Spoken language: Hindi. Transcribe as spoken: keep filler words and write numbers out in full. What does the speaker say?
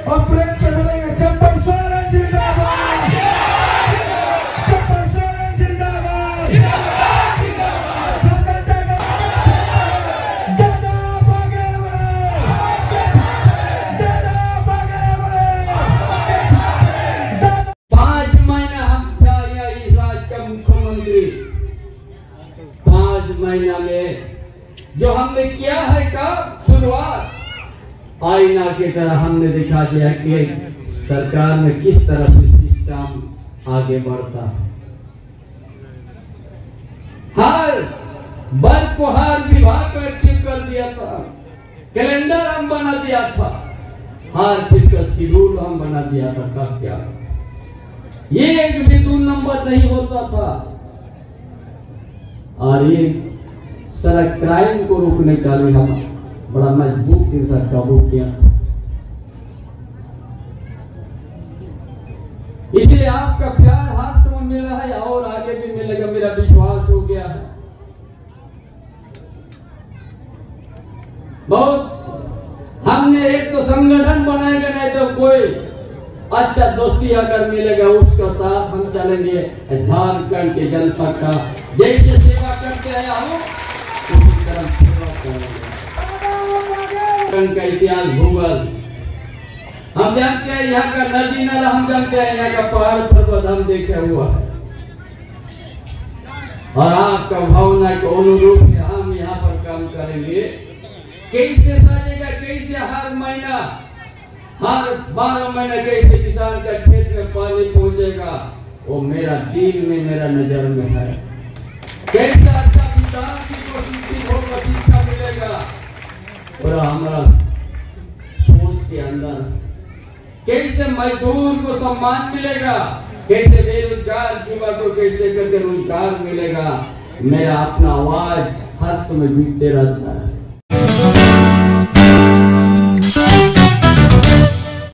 और प्रेम से बोलेंगे चप्पल सोरेन जिंदाबाद, चप्पल सोरेन जिंदाबाद, पांच महीना हम था या इस राज्य का मुख्यमंत्री। पांच महीना में जो हमने किया है का शुरुआत आईना की तरह हमने दिखा दिया कि सरकार में किस तरह से सिस्टम आगे बढ़ता है। हर वर्ग को हर विभाग को एक्टिव कर दिया था, कैलेंडर हम बना दिया था, हर चीज का शेड्यूल हम बना दिया था। कब क्या ये एक भी दो नंबर नहीं होता था। और ये सारा क्राइम को रोकने का भी हम बड़ा मजबूत के साथ काबू किया। इसलिए आपका प्यार हाथ से मिला है और आगे भी मिलेगा, मेरा विश्वास हो गया है। बहुत हमने एक तो संगठन बनाएंगे, नहीं तो कोई अच्छा दोस्ती अगर मिलेगा उसका साथ हम चलेंगे। झारखंड के जनता का जैसे सेवा करते हैं हम उसी तरह सेवा करेंगे। का इतिहास भूगोल हम जानते हैं, यहाँ का नदी नाला हम जानते हैं, यहाँ का पहाड़ पर्वत हम देखे हुआ है। और आपका भावना के अनुरूप हम यहाँ पर काम करेंगे। कैसे साजेगा, कैसे हर महीना हर बारह महीने कैसे किसान का खेत में पानी पहुंचेगा, वो मेरा दिल में मेरा नजर में है। कैसे अच्छा किसान की कोशिश होगा, शिक्षा मिलेगा पूरा हमारा सोच के अंदर। कैसे मजदूर को सम्मान मिलेगा, कैसे बेरोजगार युवा को कैसे करके रोजगार मिलेगा। मेरा अपना आवाज हर समय बीतते रहता है।